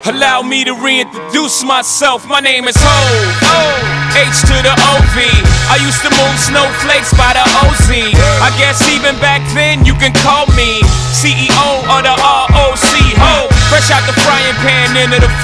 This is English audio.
Allow me to reintroduce myself. My name is Ho, H to the OV. I used to move snowflakes by the OZ. I guess even back then you can call me CEO of the ROC. Ho, fresh out the frying pan into the